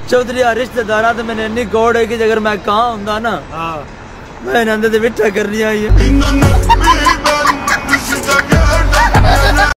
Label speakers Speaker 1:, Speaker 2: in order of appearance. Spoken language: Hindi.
Speaker 1: चौधरी रिश्तेदार तो मैंने इन्नी गौड़ है कि अगर मैं कहाँ होंदा ना मैं इन्होंने विठा करनी आई है।